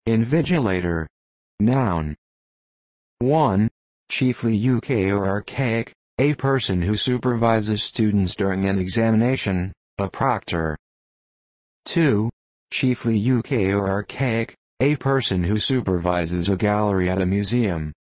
Invigilator. Noun. 1. Chiefly UK or archaic, a person who supervises students during an examination, a proctor. 2. Chiefly UK or archaic, a person who supervises a gallery at a museum.